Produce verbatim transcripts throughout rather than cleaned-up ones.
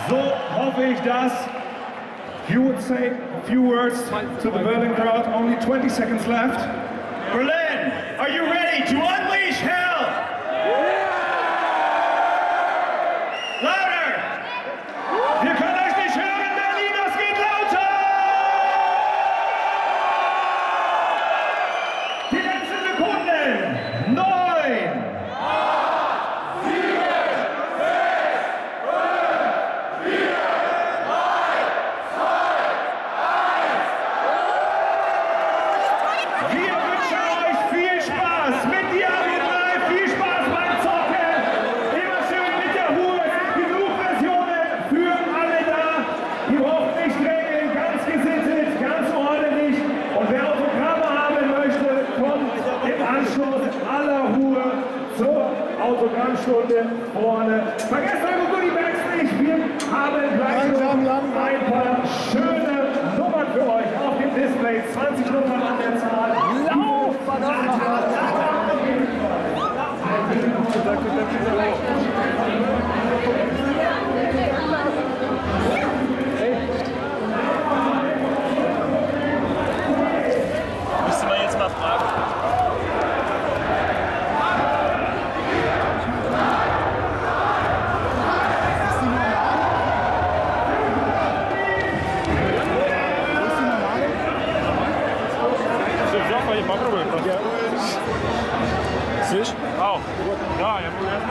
So hoffe ich, dass you would say a few words to the Berlin crowd. Only twenty seconds left. Berlin, are you ready to unleash hell? Louder! Wir können euch nicht hören, Berlin, das geht lauter! Die letzten Sekunden. Neun! Autogrammstunde vorne. Vergesst eure Goodie-Bags nicht. Wir haben gleich noch ein paar schöne Nummern für euch auf dem Display. zwanzig Nummern an der Zahl. Lauf! Müsste man jetzt mal fragen. Попробуй. Слышь? Ау. Да, я буду.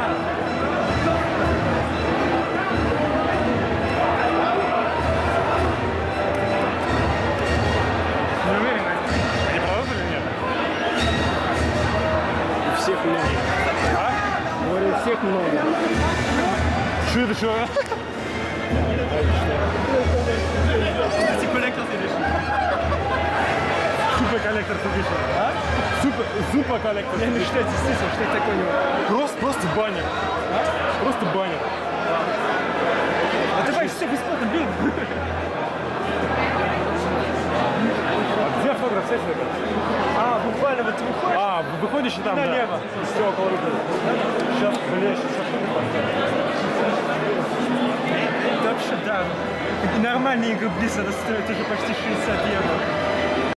Не уверен, они продадут или нет? У всех много. А? Говорю, у всех много. Что это, что? Die Collectors Edition. Супер коллектор Edition. А? Супер, супер коллектор. Я не что это, действительно, что это такое? Просто, просто баннер. А? Просто баннер. А давай все бесплатно бей. А где автограф, кстати, ребят? А, буквально вот выходишь. А, выходишь и там, да. Налево. Все около руки. Сейчас, блядь, сейчас автограф поставим. Это вообще, да. Нормальные игры Blizzard стоят уже почти шестьдесят евро.